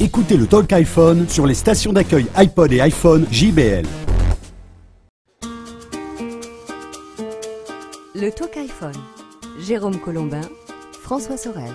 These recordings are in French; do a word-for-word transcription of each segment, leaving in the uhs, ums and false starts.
Écoutez le Talk iPhone sur les stations d'accueil iPod et iPhone J B L. Le Talk iPhone. Jérôme Colombin, François Sorel.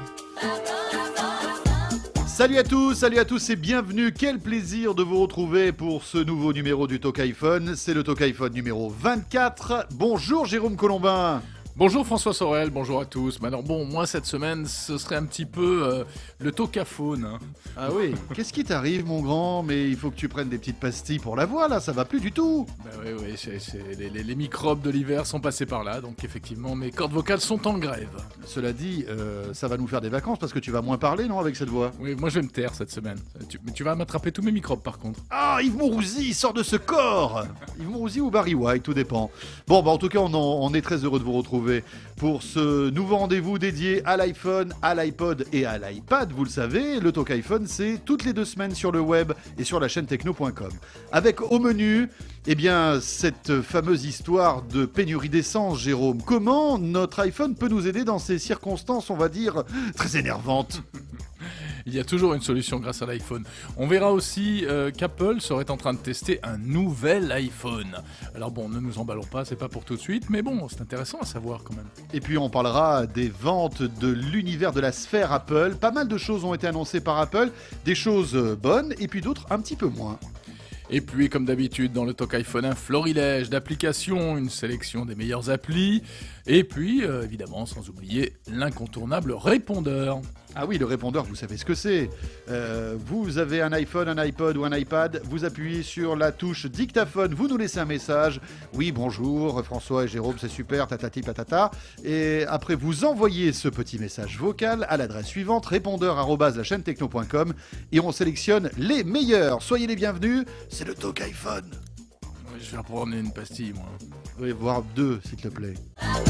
Salut à tous, salut à tous et bienvenue. Quel plaisir de vous retrouver pour ce nouveau numéro du Talk iPhone. C'est le Talk iPhone numéro vingt-quatre. Bonjour Jérôme Colombin. Bonjour François Sorel, bonjour à tous. Alors bon, moi cette semaine, ce serait un petit peu euh, le Talkaphone. Hein. Ah oui, qu'est-ce qui t'arrive mon grand? Mais il faut que tu prennes des petites pastilles pour la voix là, ça va plus du tout. Bah oui, oui, c'est, c'est, les, les, les microbes de l'hiver sont passés par là, donc effectivement mes cordes vocales sont en grève. Cela dit, euh, ça va nous faire des vacances parce que tu vas moins parler, non, avec cette voix? Oui, moi je vais me taire cette semaine. Tu, mais tu vas m'attraper tous mes microbes par contre. Ah, Yves Mourouzi sort de ce corps. Yves Mourouzi ou Barry White, tout dépend. Bon, bah en tout cas, on, en, on est très heureux de vous retrouver pour ce nouveau rendez-vous dédié à l'iPhone, à l'iPod et à l'iPad. Vous le savez, le Talk iPhone, c'est toutes les deux semaines sur le web et sur la chaîne techno point com. Avec au menu, eh bien, cette fameuse histoire de pénurie d'essence, Jérôme. Comment notre iPhone peut nous aider dans ces circonstances, on va dire, très énervantes? Il y a toujours une solution grâce à l'iPhone. On verra aussi euh, qu'Apple serait en train de tester un nouvel iPhone. Alors bon, ne nous emballons pas, c'est pas pour tout de suite, mais bon, c'est intéressant à savoir quand même. Et puis on parlera des ventes de l'univers de la sphère Apple. Pas mal de choses ont été annoncées par Apple, des choses bonnes et puis d'autres un petit peu moins. Et puis, comme d'habitude, dans le Talk iPhone, un florilège d'applications, une sélection des meilleures applis, et puis, euh, évidemment, sans oublier l'incontournable répondeur. Ah oui, le répondeur, vous savez ce que c'est. Euh, vous avez un iPhone, un iPod ou un iPad, vous appuyez sur la touche dictaphone, vous nous laissez un message. Oui, bonjour, François et Jérôme, c'est super, tatati patata. Et après, vous envoyez ce petit message vocal à l'adresse suivante, répondeur arobase la chaîne techno point com, et on sélectionne les meilleurs. Soyez les bienvenus, c'est le Talk iPhone. Oui, je vais reprendre une pastille, moi. Oui, voire deux, s'il te plaît.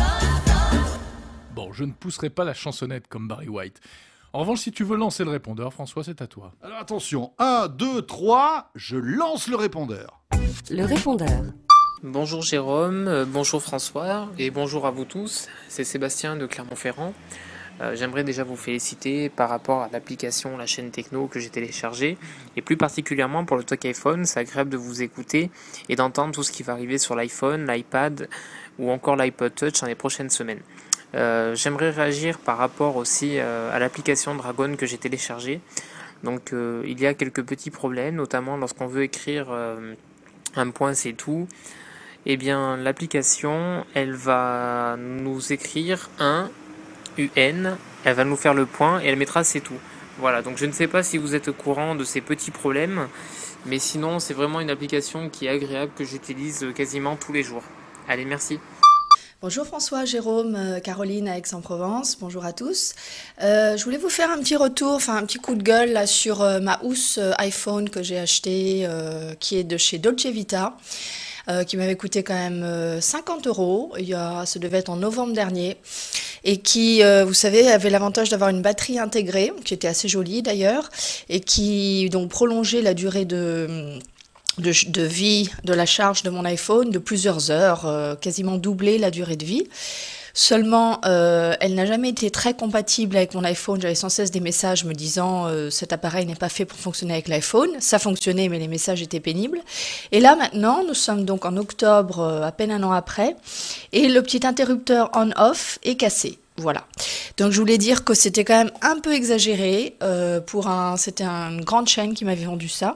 Bon, je ne pousserai pas la chansonnette comme Barry White. En revanche, si tu veux lancer le répondeur, François, c'est à toi. Alors attention, un, deux, trois, je lance le répondeur. Le répondeur. Bonjour Jérôme, euh, bonjour François et bonjour à vous tous. C'est Sébastien de Clermont-Ferrand. Euh, j'aimerais déjà vous féliciter par rapport à l'application La Chaîne Techno que j'ai téléchargée et plus particulièrement pour le Talk iPhone. C'est agréable de vous écouter et d'entendre tout ce qui va arriver sur l'iPhone, l'iPad ou encore l'iPod Touch dans les prochaines semaines. Euh, j'aimerais réagir par rapport aussi euh, à l'application Dragon que j'ai téléchargée. Donc euh, il y a quelques petits problèmes, notamment lorsqu'on veut écrire euh, un point c'est tout. Eh bien l'application elle va nous écrire un U N, elle va nous faire le point et elle mettra c'est tout. Voilà, donc je ne sais pas si vous êtes au courant de ces petits problèmes, mais sinon c'est vraiment une application qui est agréable que j'utilise quasiment tous les jours. Allez, merci. Bonjour François, Jérôme, euh, Caroline à Aix-en-Provence, bonjour à tous. Euh, je voulais vous faire un petit retour, enfin un petit coup de gueule là, sur euh, ma housse euh, iPhone que j'ai achetée, euh, qui est de chez Dolce Vita, euh, qui m'avait coûté quand même euh, cinquante euros, il y a, ça devait être en novembre dernier, et qui, euh, vous savez, avait l'avantage d'avoir une batterie intégrée, qui était assez jolie d'ailleurs, et qui donc prolongeait la durée de... De, de vie de la charge de mon iPhone de plusieurs heures, euh, quasiment doublé la durée de vie. Seulement, euh, elle n'a jamais été très compatible avec mon iPhone. J'avais sans cesse des messages me disant euh, cet appareil n'est pas fait pour fonctionner avec l'iPhone. Ça fonctionnait, mais les messages étaient pénibles. Et là, maintenant, nous sommes donc en octobre, euh, à peine un an après, et le petit interrupteur on-off est cassé. Voilà. Donc je voulais dire que c'était quand même un peu exagéré. Euh, pour un, c'était une grande chaîne qui m'avait vendu ça.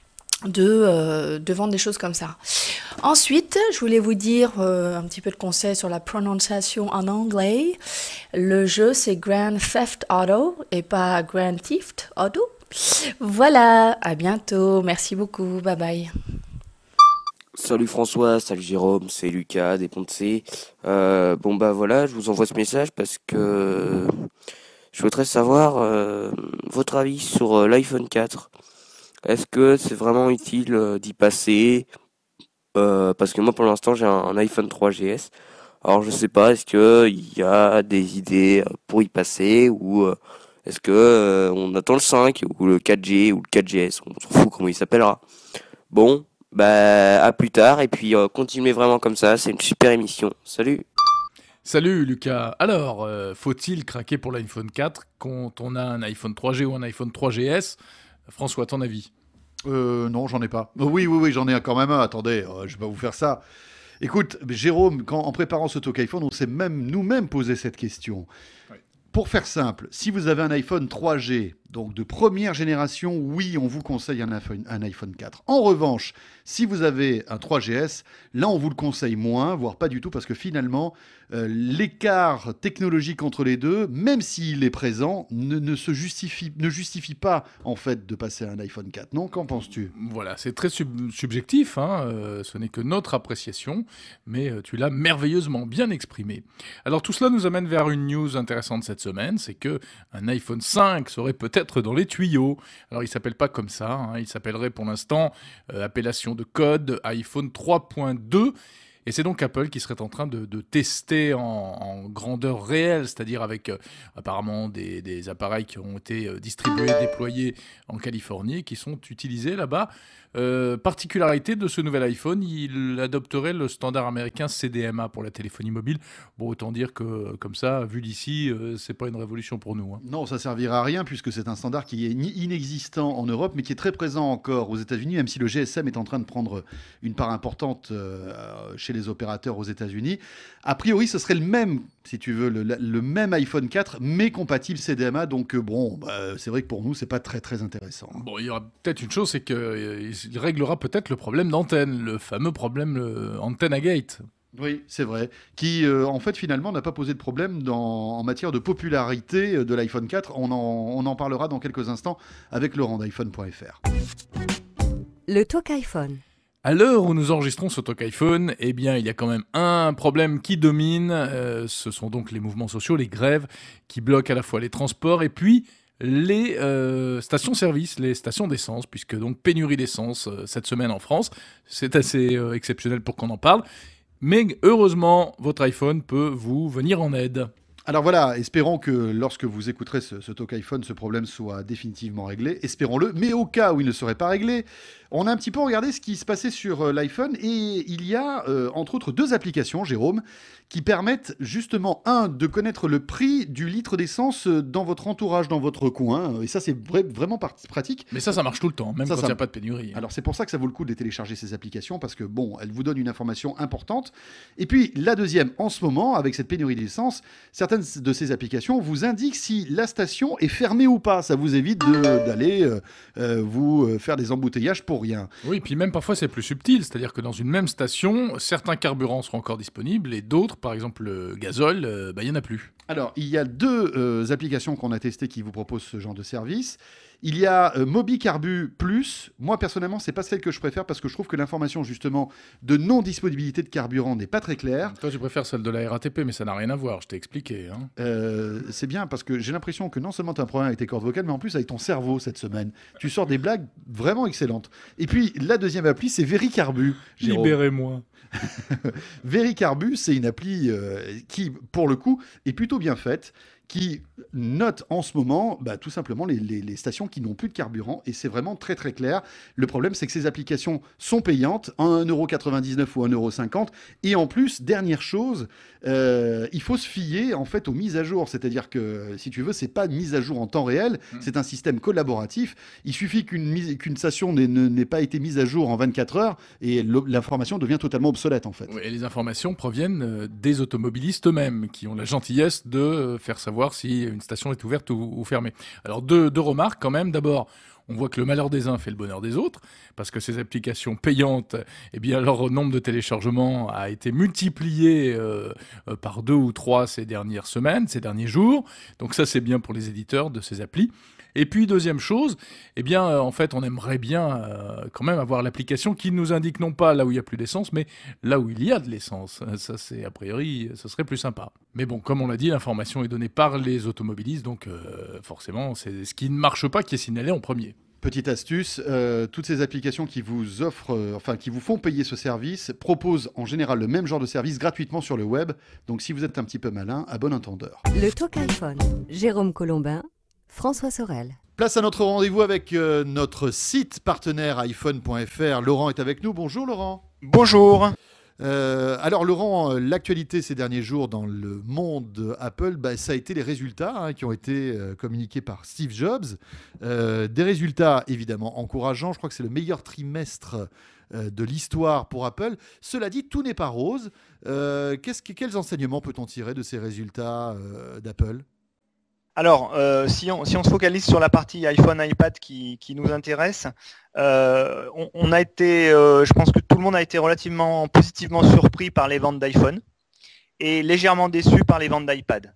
De, euh, de vendre des choses comme ça. Ensuite, je voulais vous dire euh, un petit peu de conseils sur la prononciation en anglais. Le jeu, c'est Grand Theft Auto et pas Grand Theft Auto. Voilà, à bientôt. Merci beaucoup. Bye bye. Salut François, salut Jérôme, c'est Lucas des Ponts. Euh, bon bah voilà, je vous envoie ce message parce que je voudrais savoir euh, votre avis sur euh, l'iPhone quatre. Est-ce que c'est vraiment utile euh, d'y passer euh, parce que moi pour l'instant j'ai un, un iPhone trois G S. Alors je sais pas, est-ce que il y a des idées pour y passer ou euh, est-ce que euh, on attend le cinq ou le quatre G ou le quatre G S, on s'en fout comment il s'appellera. Bon, bah à plus tard et puis euh, continuez vraiment comme ça, c'est une super émission. Salut. Salut Lucas. Alors, euh, faut-il craquer pour l'iPhone quatre quand on a un iPhone trois G ou un iPhone trois G S ? François, ton avis? Euh, non, j'en ai pas. Euh, oui, oui, oui, j'en ai quand même un. Attendez, euh, je vais pas vous faire ça. Écoute, Jérôme, quand, en préparant ce talk iPhone, on s'est même nous-mêmes posé cette question. Oui. Pour faire simple, si vous avez un iPhone trois G, donc de première génération, oui, on vous conseille un iPhone, un iPhone quatre. En revanche, si vous avez un trois G S, là, on vous le conseille moins, voire pas du tout, parce que finalement, euh, l'écart technologique entre les deux, même s'il est présent, ne, ne se justifie, ne justifie pas, en fait, de passer à un iPhone quatre. Non, qu'en penses-tu? Voilà, c'est très sub- subjectif, hein, euh, ce n'est que notre appréciation, mais euh, tu l'as merveilleusement bien exprimé. Alors tout cela nous amène vers une news intéressante cette semaine, c'est que un iPhone cinq serait peut-être dans les tuyaux. Alors il ne s'appelle pas comme ça, hein, il s'appellerait pour l'instant euh, appellation de code iPhone trois point deux. Et c'est donc Apple qui serait en train de, de tester en, en grandeur réelle, c'est-à-dire avec euh, apparemment des, des appareils qui ont été euh, distribués, déployés en Californie, qui sont utilisés là-bas. Euh, particularité de ce nouvel iPhone, il adopterait le standard américain C D M A pour la téléphonie mobile. Bon, autant dire que comme ça, vu d'ici, euh, c'est pas une révolution pour nous, hein. Non, ça servira à rien puisque c'est un standard qui est ni inexistant en Europe, mais qui est très présent encore aux États-Unis, même si le G S M est en train de prendre une part importante euh, chez les opérateurs aux États-Unis. A priori, ce serait le même, si tu veux, le, le même iPhone quatre, mais compatible C D M A. Donc euh, bon, bah, c'est vrai que pour nous, c'est pas très très intéressant. Bon, il y aura peut-être une chose, c'est qu'il euh, réglera peut-être le problème d'antenne, le fameux problème le, antenne à gate. Oui, c'est vrai. Qui, euh, en fait, finalement, n'a pas posé de problème dans, en matière de popularité de l'iPhone quatre. On en, on en parlera dans quelques instants avec Laurent d'iPhone point F R. Le talk iPhone. À l'heure où nous enregistrons ce talk iPhone, eh bien, il y a quand même un problème qui domine. Euh, ce sont donc les mouvements sociaux, les grèves, qui bloquent à la fois les transports et puis les euh, stations-service, les stations d'essence, puisque donc pénurie d'essence euh, cette semaine en France. C'est assez euh, exceptionnel pour qu'on en parle. Mais heureusement, votre iPhone peut vous venir en aide. Alors voilà, espérons que lorsque vous écouterez ce, ce talk iPhone, ce problème soit définitivement réglé. Espérons-le. Mais au cas où il ne serait pas réglé, on a un petit peu regardé ce qui se passait sur euh, l'iPhone et il y a, euh, entre autres, deux applications, Jérôme, qui permettent justement, un, de connaître le prix du litre d'essence dans votre entourage, dans votre coin. Et ça, c'est vra- vraiment par- pratique. Mais ça, ça marche tout le temps, même Ça, quand il ça- n'y a pas de pénurie. Alors c'est pour ça que ça vaut le coup de les télécharger, ces applications, parce que bon, elles vous donnent une information importante. Et puis la deuxième, en ce moment, avec cette pénurie d'essence, certaines de ces applications vous indiquent si la station est fermée ou pas. Ça vous évite de- d'aller euh, euh, vous euh, faire des embouteillages pour rien. Oui, puis même parfois c'est plus subtil, c'est-à-dire que dans une même station, certains carburants seront encore disponibles et d'autres, par exemple le gazole, euh, bah, il n'y en a plus. Alors, il y a deux euh, applications qu'on a testées qui vous proposent ce genre de service. Il y a euh, MobiCarbu Plus. Moi, personnellement, c'est pas celle que je préfère parce que je trouve que l'information, justement, de non-disponibilité de carburant n'est pas très claire. Toi, tu préfères celle de la R A T P, mais ça n'a rien à voir, je t'ai expliqué, hein. Euh, c'est bien parce que j'ai l'impression que non seulement tu as un problème avec tes cordes vocales, mais en plus avec ton cerveau cette semaine. Tu sors des blagues vraiment excellentes. Et puis, la deuxième appli, c'est Vericarbu. Jérôme. Libérez-moi. Vericarbu, c'est une appli euh, qui, pour le coup, est plutôt bien faite, qui note en ce moment bah, tout simplement les, les- les stations qui n'ont plus de carburant, et c'est vraiment très très clair. Le problème, c'est que ces applications sont payantes, un euro quatre-vingt-dix-neuf ou un euro cinquante, et en plus, dernière chose, euh, il faut se fier en fait aux mises à jour, c'est-à-dire que, si tu veux, c'est pas une mise à jour en temps réel, c'est un système collaboratif. Il suffit qu'une mise- qu'une station n'ait ne- n'ait pas été mise à jour en vingt-quatre heures, et l'o- l'information devient totalement obsolète en fait. Oui, et les informations proviennent euh, des automobilistes eux-mêmes, qui ont la gentillesse de euh, faire savoir si une station est ouverte ou, ou fermée. Alors deux, deux remarques quand même. D'abord, on voit que le malheur des uns fait le bonheur des autres, parce que ces applications payantes, eh bien, leur nombre de téléchargements a été multiplié euh, euh, par deux ou trois ces dernières semaines, ces derniers jours. Donc ça, c'est bien pour les éditeurs de ces applis. Et puis, deuxième chose, eh bien, euh, en fait, on aimerait bien euh, quand même avoir l'application qui nous indique non pas là où il n'y a plus d'essence, mais là où il y a de l'essence. Euh, Ça, c'est, a priori, ce serait plus sympa. Mais bon, comme on l'a dit, l'information est donnée par les automobilistes, donc euh, forcément, c'est ce qui ne marche pas qui est signalé en premier. Petite astuce, euh, toutes ces applications qui vous offrent, euh, enfin qui vous font payer ce service, proposent en général le même genre de service gratuitement sur le web. Donc si vous êtes un petit peu malin, à bon entendeur. Le talk iPhone. Jérôme Colombin, François Sorel. Place à notre rendez-vous avec euh, notre site partenaire iPhone point F R. Laurent est avec nous. Bonjour Laurent. Bonjour. Euh, alors Laurent, euh, l'actualité ces derniers jours dans le monde Apple, bah, ça a été les résultats hein, qui ont été euh, communiqués par Steve Jobs. Euh, des résultats évidemment encourageants. Je crois que c'est le meilleur trimestre euh, de l'histoire pour Apple. Cela dit, tout n'est pas rose. Euh, qu'est-ce que, quels enseignements peut-on tirer de ces résultats euh, d'Apple ? Alors, euh, si, on, si on se focalise sur la partie iPhone, iPad qui, qui nous intéresse, euh, on, on a été, euh, je pense que tout le monde a été relativement positivement surpris par les ventes d'iPhone et légèrement déçu par les ventes d'iPad.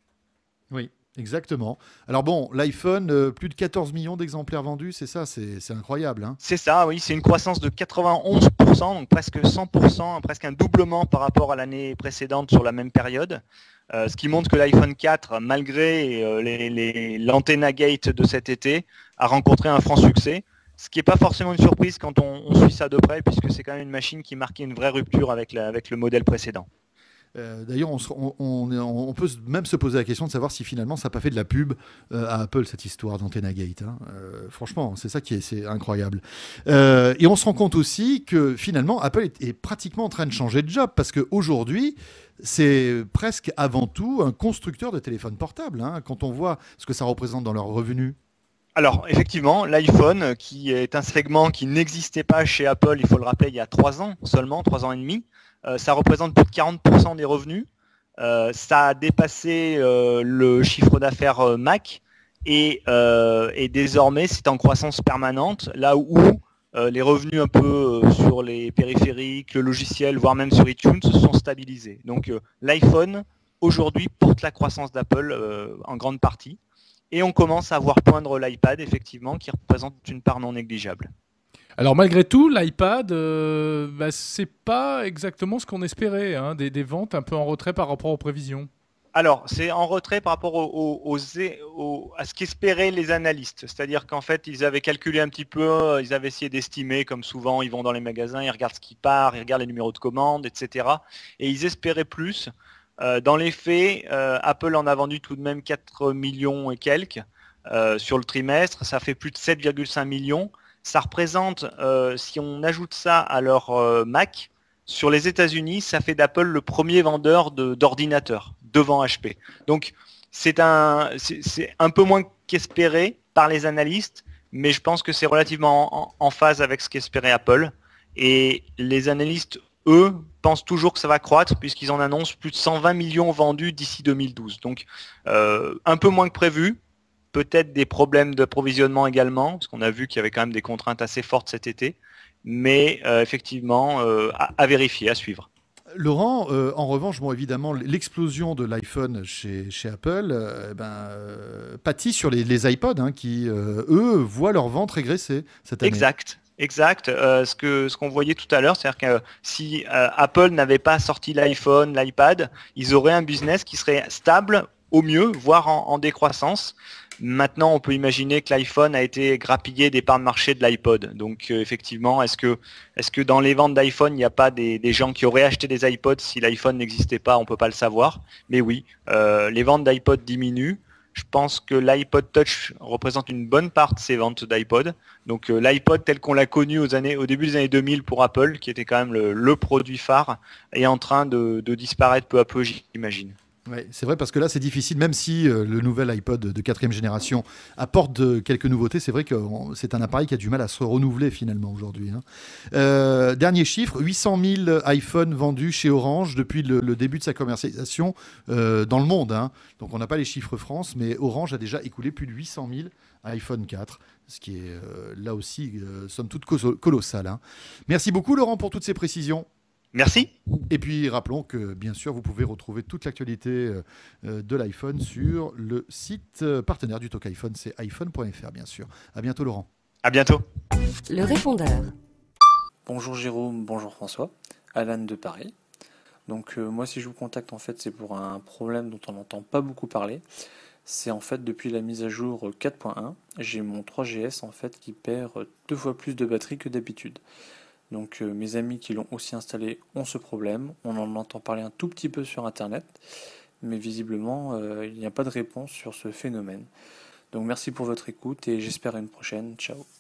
Oui, exactement. Alors bon, l'iPhone, euh, plus de quatorze millions d'exemplaires vendus, c'est ça, c'est, c'est incroyable. Hein. C'est ça, oui, c'est une croissance de quatre-vingt-onze pour cent, donc presque cent pour cent, presque un doublement par rapport à l'année précédente sur la même période. Euh, ce qui montre que l'iPhone quatre, malgré euh, les, les, l'Antenna Gate de cet été, a rencontré un franc succès. Ce qui n'est pas forcément une surprise quand on, on suit ça de près, puisque c'est quand même une machine qui marquait une vraie rupture avec, la, avec le modèle précédent. Euh, d'ailleurs, on, on, on, on peut même se poser la question de savoir si finalement ça n'a pas fait de la pub euh, à Apple, cette histoire d'Antenna Gate. Hein. Euh, franchement, c'est ça qui est, c'est incroyable. Euh, et on se rend compte aussi que finalement, Apple est, est pratiquement en train de changer de job parce qu'aujourd'hui, c'est presque avant tout un constructeur de téléphones portables. Hein, quand on voit ce que ça représente dans leurs revenus. Alors, effectivement, l'iPhone, qui est un segment qui n'existait pas chez Apple, il faut le rappeler, il y a trois ans seulement, trois ans et demi, euh, ça représente plus de quarante pour cent des revenus. Euh, ça a dépassé euh, le chiffre d'affaires euh, Mac et, euh, et désormais, c'est en croissance permanente, là où euh, les revenus un peu euh, sur les périphériques, le logiciel, voire même sur iTunes, se sont stabilisés. Donc, euh, l'iPhone, aujourd'hui, porte la croissance d'Apple euh, en grande partie. Et on commence à voir poindre l'iPad, effectivement, qui représente une part non négligeable. Alors malgré tout, l'iPad, euh, bah, c'est pas exactement ce qu'on espérait, hein, des, des ventes un peu en retrait par rapport aux prévisions. Alors, c'est en retrait par rapport aux, aux, aux, à ce qu'espéraient les analystes. C'est-à-dire qu'en fait, ils avaient calculé un petit peu, ils avaient essayé d'estimer, comme souvent, ils vont dans les magasins, ils regardent ce qui part, ils regardent les numéros de commande, et cetera. Et ils espéraient plus. Euh, dans les faits, euh, Apple en a vendu tout de même quatre millions et quelques euh, sur le trimestre. Ça fait plus de sept virgule cinq millions. Ça représente, euh, si on ajoute ça à leur euh, Mac, sur les États-Unis, ça fait d'Apple le premier vendeur de, d'ordinateurs devant H P. Donc c'est un, c'est, c'est un peu moins qu'espéré par les analystes, mais je pense que c'est relativement en, en phase avec ce qu'espérait Apple. Et les analystes, eux, pensent toujours que ça va croître puisqu'ils en annoncent plus de cent vingt millions vendus d'ici deux mille douze. Donc euh, un peu moins que prévu, peut-être des problèmes d'approvisionnement également, parce qu'on a vu qu'il y avait quand même des contraintes assez fortes cet été, mais euh, effectivement euh, à, à vérifier, à suivre. Laurent, euh, en revanche, bon, évidemment, l'explosion de l'iPhone chez, chez Apple euh, ben, euh, pâtit sur les, les iPods hein, qui, euh, eux, voient leur vente régresser cette année. Exact. Exact. Euh, ce que ce qu'on voyait tout à l'heure, c'est-à-dire que si euh, Apple n'avait pas sorti l'iPhone, l'iPad, ils auraient un business qui serait stable au mieux, voire en, en décroissance. Maintenant, on peut imaginer que l'iPhone a été grappillé des parts de marché de l'iPod. Donc, euh, effectivement, est-ce que est-ce que dans les ventes d'iPhone, il n'y a pas des, des gens qui auraient acheté des iPods si l'iPhone n'existait pas? On ne peut pas le savoir. Mais oui, euh, les ventes d'iPod diminuent. Je pense que l'iPod Touch représente une bonne part de ces ventes d'iPod. Donc euh, l'iPod tel qu'on l'a connu aux années, au début des années deux mille pour Apple, qui était quand même le, le produit phare, est en train de, de disparaître peu à peu, j'imagine. Ouais, c'est vrai parce que là c'est difficile, même si euh, le nouvel iPod de quatrième génération apporte de, quelques nouveautés, c'est vrai que on, c'est un appareil qui a du mal à se renouveler finalement aujourd'hui. Hein. Euh, dernier chiffre, huit cent mille iPhones vendus chez Orange depuis le, le début de sa commercialisation euh, dans le monde. Hein. Donc on n'a pas les chiffres France, mais Orange a déjà écoulé plus de huit cent mille iPhone quatre, ce qui est euh, là aussi euh, somme toute colossal. Hein. Merci beaucoup Laurent pour toutes ces précisions. Merci. Et puis rappelons que bien sûr vous pouvez retrouver toute l'actualité euh, de l'iPhone sur le site euh, partenaire du Talk iPhone, c'est iphone point f r bien sûr. À bientôt Laurent. À bientôt. Le répondeur. Bonjour Jérôme, bonjour François, Alan de Paris. Donc euh, moi si je vous contacte en fait c'est pour un problème dont on n'entend pas beaucoup parler. C'est en fait depuis la mise à jour quatre point un, j'ai mon trois G S en fait qui perd deux fois plus de batterie que d'habitude. Donc euh, mes amis qui l'ont aussi installé ont ce problème, on en entend parler un tout petit peu sur internet, mais visiblement euh, il n'y a pas de réponse sur ce phénomène. Donc merci pour votre écoute et j'espère à une prochaine, ciao.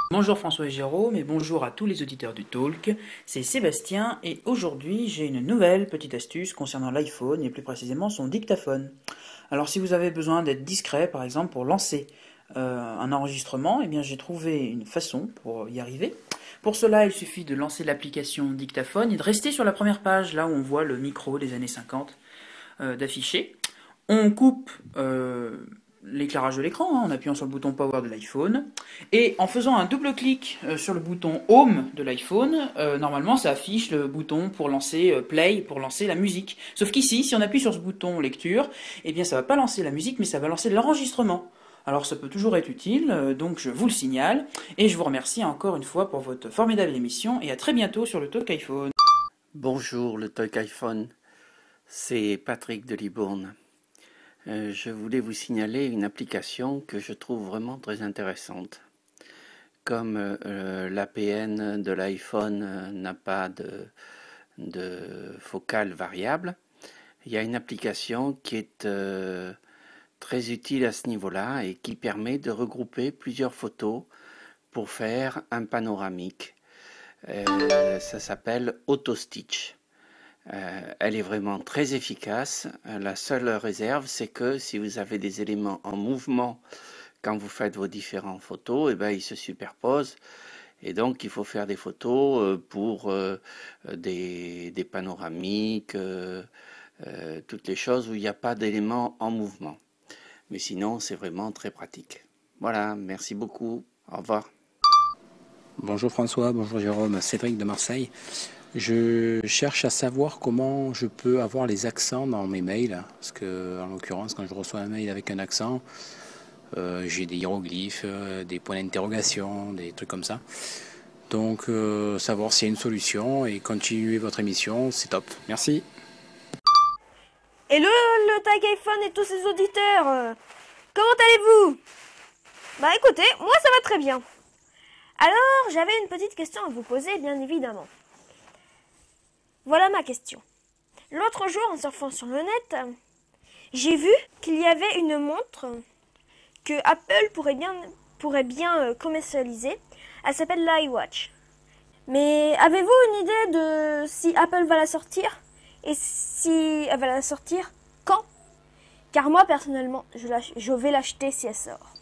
Bonjour François et Jérôme et bonjour à tous les auditeurs du Talk, c'est Sébastien et aujourd'hui j'ai une nouvelle petite astuce concernant l'iPhone et plus précisément son dictaphone. Alors si vous avez besoin d'être discret par exemple pour lancer euh, un enregistrement, eh bien j'ai trouvé une façon pour y arriver. Pour cela il suffit de lancer l'application dictaphone et de rester sur la première page là où on voit le micro des années cinquante euh, d'afficher. On coupe... Euh, l'éclairage de l'écran, hein, en appuyant sur le bouton Power de l'iPhone, et en faisant un double clic euh, sur le bouton Home de l'iPhone, euh, normalement ça affiche le bouton pour lancer euh, Play, pour lancer la musique. Sauf qu'ici, si on appuie sur ce bouton Lecture, eh bien ça va pas lancer la musique, mais ça va lancer l'enregistrement. Alors ça peut toujours être utile, euh, donc je vous le signale, et je vous remercie encore une fois pour votre formidable émission, et à très bientôt sur le Talk iPhone. Bonjour le Talk iPhone, c'est Patrick de Libourne. Euh, je voulais vous signaler une application que je trouve vraiment très intéressante. Comme euh, l'A P N de l'iPhone euh, n'a pas de, de focale variable, il y a une application qui est euh, très utile à ce niveau-là et qui permet de regrouper plusieurs photos pour faire un panoramique. Euh, ça s'appelle AutoStitch. Euh, elle est vraiment très efficace. La seule réserve, c'est que si vous avez des éléments en mouvement quand vous faites vos différentes photos, eh ben, ils se superposent. Et donc, il faut faire des photos pour euh, des, des panoramiques, euh, euh, toutes les choses où il n'y a pas d'éléments en mouvement. Mais sinon, c'est vraiment très pratique. Voilà, merci beaucoup. Au revoir. Bonjour François, bonjour Jérôme, Cédric de Marseille. Je cherche à savoir comment je peux avoir les accents dans mes mails, parce que en l'occurrence quand je reçois un mail avec un accent, euh, j'ai des hiéroglyphes, euh, des points d'interrogation, des trucs comme ça. Donc euh, savoir s'il y a une solution et continuer votre émission, c'est top. Merci. Hello le Talk iPhone et tous ses auditeurs, euh, comment allez-vous? Bah écoutez, moi ça va très bien. Alors j'avais une petite question à vous poser bien évidemment. Voilà ma question. L'autre jour, en surfant sur le net, j'ai vu qu'il y avait une montre que Apple pourrait bien, pourrait bien commercialiser. Elle s'appelle l'iWatch. Mais avez-vous une idée de si Apple va la sortir? Et si elle va la sortir quand? Car moi, personnellement, je, je vais l'acheter si elle sort.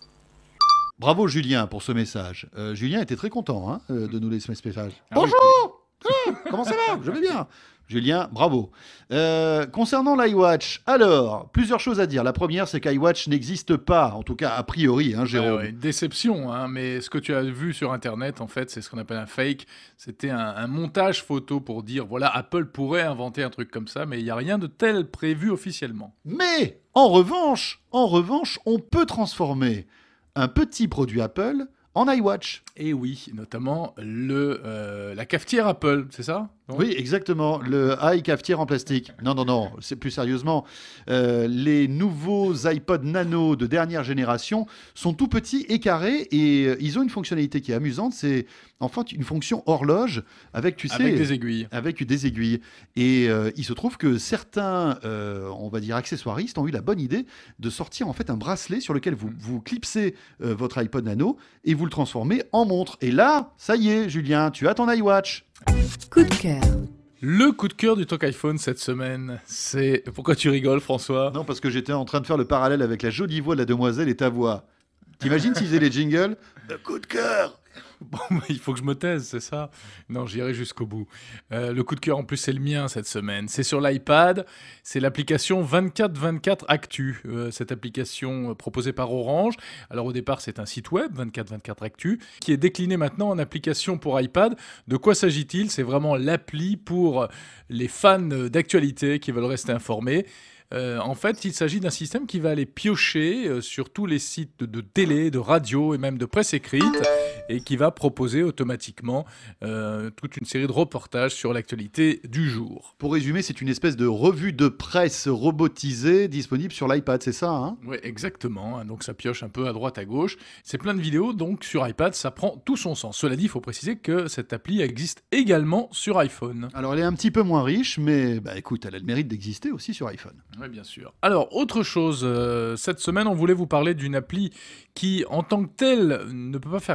Bravo Julien pour ce message. Euh, Julien était très content hein, de nous laisser ce message. Ah Bonjour oui. Ah, comment ça va? Je vais bien. Julien, bravo. Euh, concernant l'iWatch, alors, plusieurs choses à dire. La première, c'est qu'iWatch n'existe pas, en tout cas a priori, hein, Jérôme. Ouais, ouais, déception, hein, mais ce que tu as vu sur Internet, en fait, c'est ce qu'on appelle un fake. C'était un, un montage photo pour dire, voilà, Apple pourrait inventer un truc comme ça, mais il n'y a rien de tel prévu officiellement. Mais, en revanche, en revanche, on peut transformer un petit produit Apple en iWatch. Et oui, notamment le, euh, la cafetière Apple, c'est ça? Non? Oui, exactement. Le iCafetière en plastique. Non, non, non, c'est plus sérieusement. Euh, les nouveaux iPod Nano de dernière génération sont tout petits et carrés et euh, ils ont une fonctionnalité qui est amusante. C'est enfin une fonction horloge avec, tu sais... Avec des aiguilles. Avec des aiguilles. Et euh, il se trouve que certains, euh, on va dire, accessoiristes ont eu la bonne idée de sortir en fait un bracelet sur lequel vous, vous clipsez euh, votre iPod Nano et vous le transformez en montre. Et là, ça y est, Julien, tu as ton iWatch. Coup de cœur. Le coup de cœur du Talk iPhone cette semaine, c'est... Pourquoi tu rigoles, François? Non, parce que j'étais en train de faire le parallèle avec la jolie voix de la demoiselle et ta voix. T'imagines s'ils faisaient les jingles? Le coup de cœur. Bon, bah, il faut que je me taise, c'est ça? Non, j'irai jusqu'au bout. Euh, le coup de cœur, en plus, c'est le mien cette semaine. C'est sur l'iPad, c'est l'application vingt-quatre vingt-quatre Actu. Euh, cette application euh, proposée par Orange. Alors au départ, c'est un site web, vingt-quatre vingt-quatre Actu, qui est décliné maintenant en application pour iPad. De quoi s'agit-il? C'est vraiment l'appli pour les fans d'actualité qui veulent rester informés. Euh, en fait, il s'agit d'un système qui va aller piocher euh, sur tous les sites de, de télé, de radio et même de presse écrite et qui va proposer automatiquement euh, toute une série de reportages sur l'actualité du jour. Pour résumer, c'est une espèce de revue de presse robotisée disponible sur l'iPad, c'est ça hein? Oui, exactement. Donc ça pioche un peu à droite, à gauche. C'est plein de vidéos, donc sur iPad, ça prend tout son sens. Cela dit, il faut préciser que cette appli existe également sur iPhone. Alors elle est un petit peu moins riche, mais bah, écoute, elle a le mérite d'exister aussi sur iPhone. Oui, bien sûr. Alors, autre chose, euh, cette semaine, on voulait vous parler d'une appli qui, en tant que telle, ne peut pas faire grand-chose,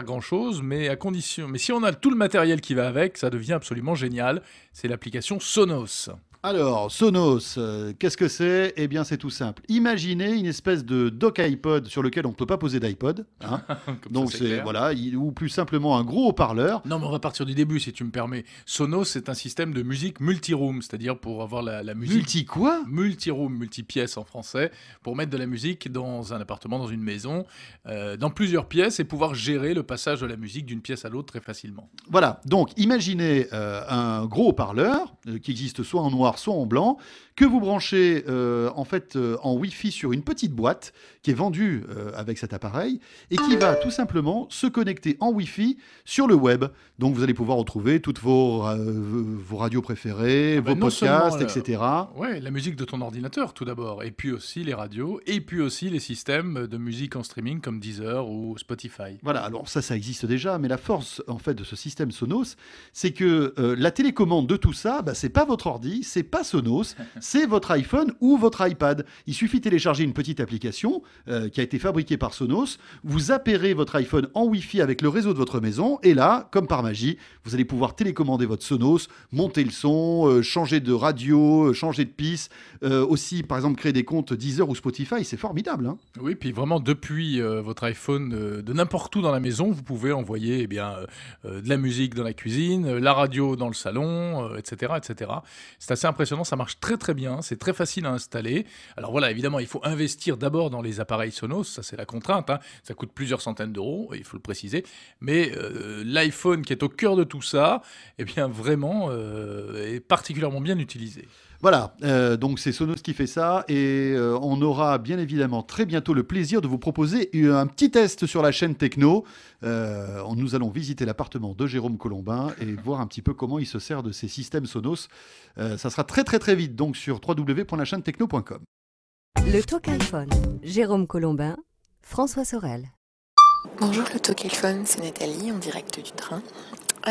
chose, mais à condition. Mais si on a tout le matériel qui va avec, ça devient absolument génial. C'est l'application Sonos. Alors, Sonos, euh, qu'est-ce que c'est? Eh bien, c'est tout simple. Imaginez une espèce de dock iPod sur lequel on ne peut pas poser d'iPod. Hein. Donc, ça, c'est c'est clair. voilà, il- ou plus simplement un gros haut-parleur. Non, mais on va partir du début, si tu me permets. Sonos, c'est un système de musique multi-room, c'est-à-dire pour avoir la, la musique... Multi quoi? Multi-room, multi-pièces en français, pour mettre de la musique dans un appartement, dans une maison, euh, dans plusieurs pièces, et pouvoir gérer le passage de la musique d'une pièce à l'autre très facilement. Voilà, donc imaginez euh, un gros haut-parleur euh, qui existe soit en noir, soit en blanc, que vous branchez euh, en fait euh, en Wi-Fi sur une petite boîte qui est vendue euh, avec cet appareil et qui va tout simplement se connecter en Wi-Fi sur le web. Donc vous allez pouvoir retrouver toutes vos, euh, vos radios préférées, Ah ben, vos non podcasts, seulement, euh, et cetera. Ouais, la musique de ton ordinateur tout d'abord, et puis aussi les radios, et puis aussi les systèmes de musique en streaming comme Deezer ou Spotify. Voilà, alors ça, ça existe déjà, mais la force en fait de ce système Sonos, c'est que euh, la télécommande de tout ça, bah, c'est pas votre ordi, c'est pas Sonos, c'est votre iPhone ou votre iPad. Il suffit de télécharger une petite application euh, qui a été fabriquée par Sonos, vous appérez votre iPhone en Wi-Fi avec le réseau de votre maison, et là, comme par magie, vous allez pouvoir télécommander votre Sonos, monter le son, euh, changer de radio, euh, changer de piste, euh, aussi par exemple créer des comptes Deezer ou Spotify, c'est formidable. Hein. Oui, puis vraiment depuis euh, votre iPhone, euh, de n'importe où dans la maison, vous pouvez envoyer eh bien, euh, euh, de la musique dans la cuisine, euh, la radio dans le salon, euh, et cetera, et cetera. C'est assez impressionnant, ça marche très très bien, c'est très facile à installer. Alors voilà, évidemment, il faut investir d'abord dans les appareils Sonos, ça c'est la contrainte, hein. Ça coûte plusieurs centaines d'euros, il faut le préciser, mais euh, l'iPhone qui est au cœur de tout ça, eh bien vraiment euh, est particulièrement bien utilisé. Voilà, euh, donc c'est Sonos qui fait ça et euh, on aura bien évidemment très bientôt le plaisir de vous proposer un petit test sur la chaîne Techno. Euh, nous allons visiter l'appartement de Jérôme Colombin et voir un petit peu comment il se sert de ces systèmes Sonos. Euh, ça sera très très très vite donc sur w w w point la chaîne techno point com. Le Talk iPhone. Jérôme Colombin, François Sorel. Bonjour le Talk iPhone, c'est Nathalie en direct du train. Euh,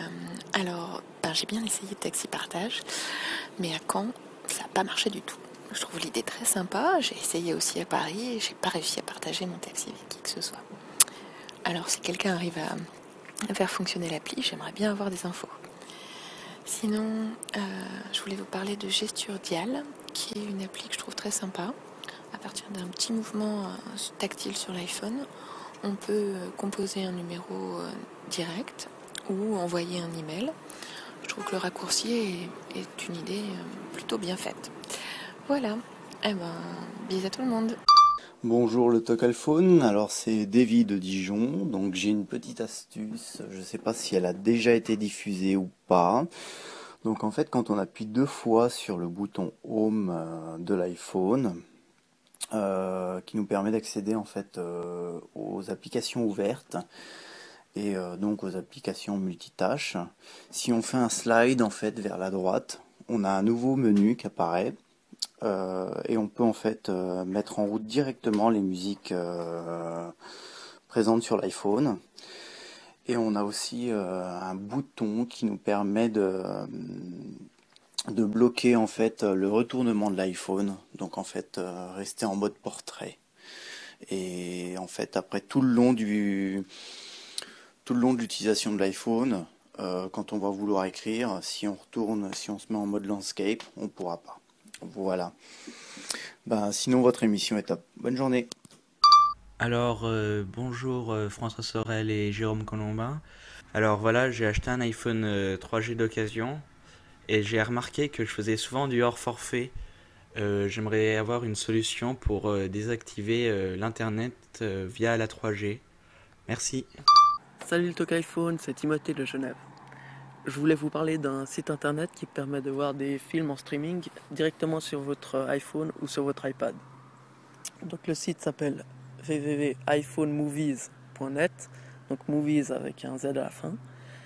alors, ben, j'ai bien essayé Taxi Partage, mais à Caen, ça n'a pas marché du tout. Je trouve l'idée très sympa, j'ai essayé aussi à Paris et j'ai pas réussi à partager mon taxi avec qui que ce soit. Alors, si quelqu'un arrive à, à faire fonctionner l'appli, j'aimerais bien avoir des infos. Sinon, euh, je voulais vous parler de Gesture Dial, qui est une appli que je trouve très sympa. À partir d'un petit mouvement euh, tactile sur l'iPhone, on peut euh, composer un numéro euh, direct ou envoyer un email. Je trouve que le raccourci est, est une idée euh, plutôt bien faite. Voilà, eh ben, bisous à tout le monde. Bonjour le Talk iPhone, alors c'est Davy de Dijon, donc j'ai une petite astuce, je ne sais pas si elle a déjà été diffusée ou pas. Donc en fait quand on appuie deux fois sur le bouton Home euh, de l'iPhone, euh, qui nous permet d'accéder en fait euh, aux applications ouvertes, et euh, donc aux applications multitâches. Si on fait un slide en fait vers la droite, on a un nouveau menu qui apparaît euh, et on peut en fait euh, mettre en route directement les musiques euh, présentes sur l'iPhone. Et on a aussi euh, un bouton qui nous permet de, de bloquer en fait le retournement de l'iPhone. Donc en fait euh, rester en mode portrait. Et en fait après tout le long du Tout le long de l'utilisation de l'iPhone, euh, quand on va vouloir écrire, si on retourne, si on se met en mode landscape, on ne pourra pas. Voilà. Ben, sinon, votre émission est top. Bonne journée. Alors, euh, bonjour euh, François Sorel et Jérôme Colombin. Alors voilà, j'ai acheté un iPhone euh, trois G d'occasion et j'ai remarqué que je faisais souvent du hors forfait. Euh, j'aimerais avoir une solution pour euh, désactiver euh, l'Internet euh, via la trois G. Merci. Salut le Talk iPhone, c'est Timothée de Genève. Je voulais vous parler d'un site internet qui permet de voir des films en streaming directement sur votre iPhone ou sur votre iPad. Donc le site s'appelle w w w point iphone movies point net, donc movies avec un Z à la fin.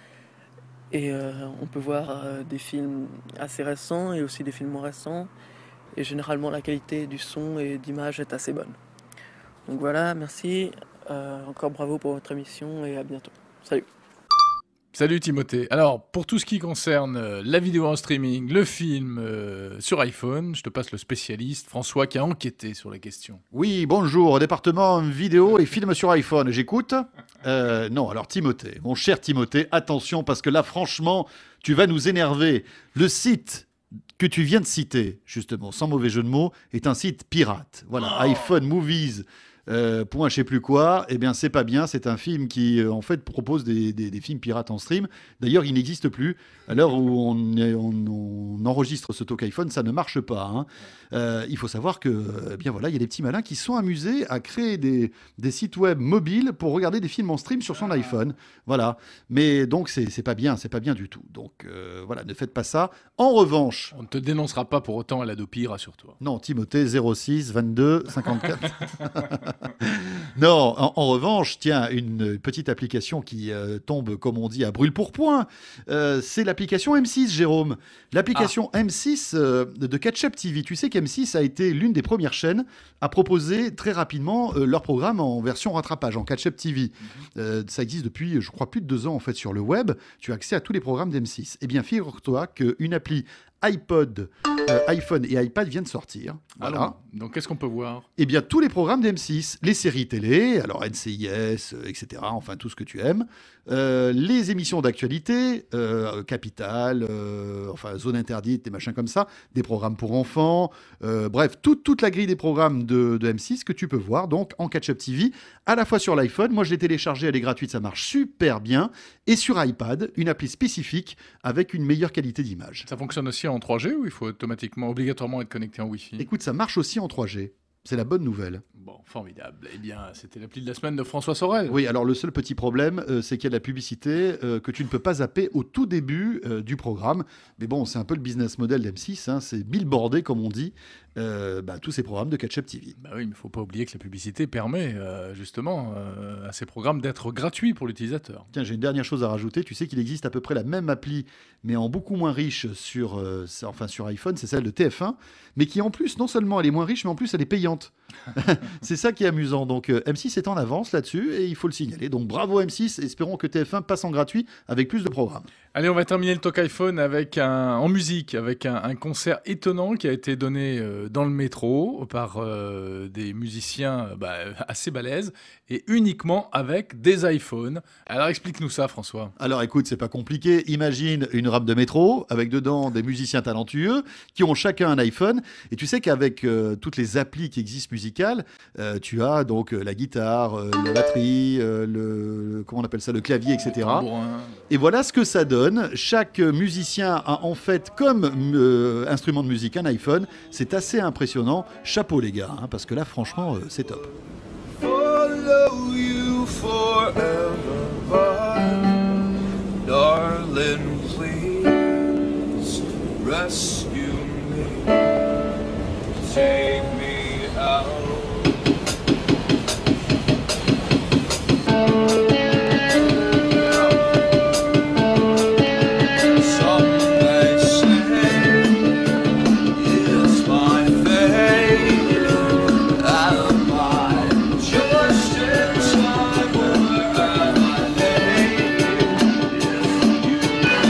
Et euh, on peut voir euh, des films assez récents et aussi des films moins récents. Et généralement la qualité du son et d'image est assez bonne. Donc voilà, merci. Euh, encore bravo pour votre émission et à bientôt. Salut. Salut Timothée. Alors, pour tout ce qui concerne euh, la vidéo en streaming, le film euh, sur iPhone, je te passe le spécialiste François qui a enquêté sur la question. Oui, bonjour, département vidéo et film sur iPhone, j'écoute. Euh, non, alors Timothée, mon cher Timothée, attention parce que là, franchement, tu vas nous énerver. Le site que tu viens de citer, justement, sans mauvais jeu de mots, est un site pirate. Voilà, Oh. iPhone Movies. Euh, point je sais plus quoi, eh bien c'est pas bien, c'est un film qui euh, en fait propose des, des- des films pirates en stream. D'ailleurs il n'existe plus. À l'heure où on, est- on- on enregistre ce talk iPhone, ça ne marche pas. hein. Euh, il faut savoir que euh, eh bien voilà, il y a des petits malins qui se sont amusés à créer des, des sites web mobiles pour regarder des films en stream sur son iPhone. Voilà. Mais donc c'est c'est pas bien, c'est pas bien du tout. Donc euh, voilà, ne faites pas ça. En revanche, On ne te dénoncera pas pour autant à l'Adopi, rassure-toi. non, Timothée zéro six vingt-deux cinquante-quatre. Non, en, en revanche, tiens, une petite application qui euh, tombe, comme on dit, à brûle pour point. Euh, c'est l'application M six, Jérôme. L'application M six euh, de Catch-Up T V. Tu sais qu'M six a été l'une des premières chaînes à proposer très rapidement euh, leur programme en version rattrapage, en Catch-Up T V. Euh, ça existe depuis, je crois, plus de deux ans en fait sur le web. Tu as accès à tous les programmes d'M six. Eh bien, figure-toi qu'une appli iPod, euh, iPhone et iPad vient de sortir. Voilà. Alors, donc qu'est-ce qu'on peut voir? Eh bien, tous les programmes d'M six, les séries télé, alors N C I S, euh, et cetera, enfin tout ce que tu aimes, euh, les émissions d'actualité, euh, Capital, euh, enfin Zone Interdite, des machins comme ça, des programmes pour enfants, euh, bref, toute toute la grille des programmes de, de M six que tu peux voir donc en Catch-Up T V, à la fois sur l'iPhone, moi je l'ai téléchargé, elle est gratuite, ça marche super bien, et sur iPad, une appli spécifique avec une meilleure qualité d'image. Ça fonctionne aussi en trois G ou il faut automatiquement, obligatoirement être connecté en Wi-Fi? Écoute, ça marche aussi en trois G. C'est la bonne nouvelle. Bon, formidable. Eh bien, c'était l'appli de la semaine de François Sorel. Oui, alors le seul petit problème, euh, c'est qu'il y a de la publicité euh, que tu ne peux pas zapper au tout début euh, du programme. Mais bon, c'est un peu le business model d'M six, hein, c'est billboardé, comme on dit, euh, bah, tous ces programmes de Catch-Up T V. Bah oui, mais il ne faut pas oublier que la publicité permet euh, justement euh, à ces programmes d'être gratuits pour l'utilisateur. Tiens, j'ai une dernière chose à rajouter. Tu sais qu'il existe à peu près la même appli, mais en beaucoup moins riche sur, euh, c'est- enfin, sur iPhone, c'est celle de T F un, mais qui en plus, non seulement elle est moins riche, mais en plus elle est payante. C'est ça qui est amusant. Donc euh, M six est en avance là-dessus et il faut le signaler. Donc bravo M six, espérons que T F un passe en gratuit avec plus de programmes. Allez, on va terminer le talk iPhone avec un, en musique, avec un, un concert étonnant qui a été donné euh, dans le métro par euh, des musiciens euh, bah, assez balèzes et uniquement avec des iPhones. Alors explique-nous ça, François. Alors écoute, c'est pas compliqué. Imagine une rame de métro avec dedans des musiciens talentueux qui ont chacun un iPhone. Et tu sais qu'avec euh, toutes les applis qui existent musicales, euh, tu as donc euh, la guitare, euh, la batterie, euh, le, le- comment on appelle ça, le clavier, et cetera. Tambourin. Et voilà ce que ça donne. Chaque musicien a en fait comme euh, instrument de musique un iPhone. C'est assez impressionnant. Chapeau les gars, hein, parce que là franchement, euh, c'est top. Follow you forever, darling, please rescue me, take me out. Some may say it's my fate, am I just in time or am I late? If you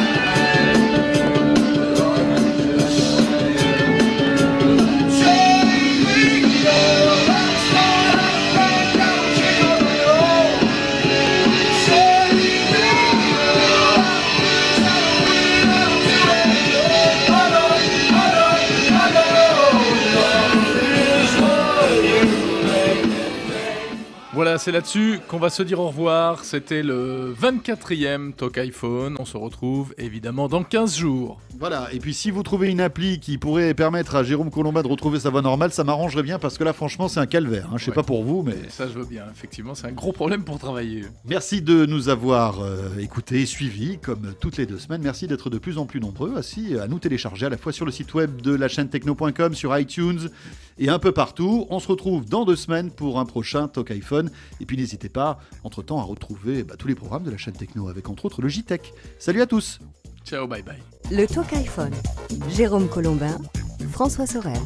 Voilà, c'est là-dessus qu'on va se dire au revoir. C'était le vingt-quatrième Talk iPhone. On se retrouve évidemment dans quinze jours. Voilà, et puis si vous trouvez une appli qui pourrait permettre à Jérôme Colombin de retrouver sa voix normale, ça m'arrangerait bien parce que là franchement c'est un calvaire, hein. Je sais Ouais. pas pour vous mais... Ça, je veux bien. Effectivement, c'est un gros problème pour travailler. Merci de nous avoir euh, écoutés et suivis comme toutes les deux semaines. Merci d'être de plus en plus nombreux ainsi à nous télécharger à la fois sur le site web de la chaîne techno point com, sur iTunes et un peu partout. On se retrouve dans deux semaines pour un prochain Talk iPhone. Et puis n'hésitez pas entre-temps à retrouver bah, tous les programmes de la chaîne techno avec entre autres le J Tech. Salut à tous. Ciao, bye bye. Le Talk iPhone. Jérôme Colombin, François Sorel.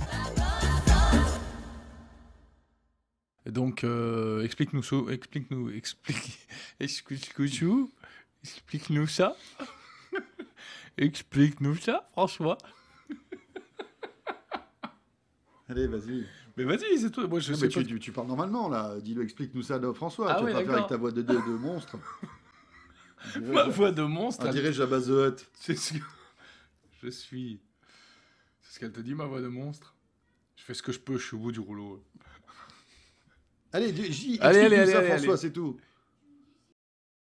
Donc, euh, explique-nous, so- explique-nous, explique, explique-nous, Explique-nous ça. Explique-nous ça, François. Allez, vas-y. Mais vas-y, c'est toi. Moi, je Non, sais mais pas. tu, tu, tu parles normalement, là. Dis-le, explique-nous ça, là, François. Ah tu oui, vas pas faire d'accord. avec ta voix de, de, de monstre. Ma voix de monstre. On dirait Jabba the Hutt. C'est ce que... Je suis... C'est ce qu'elle te dit, ma voix de monstre. Je fais ce que je peux, je suis au bout du rouleau. Allez, dis, Allez, allez, explique-nous allez, ça, allez, François, allez. c'est tout.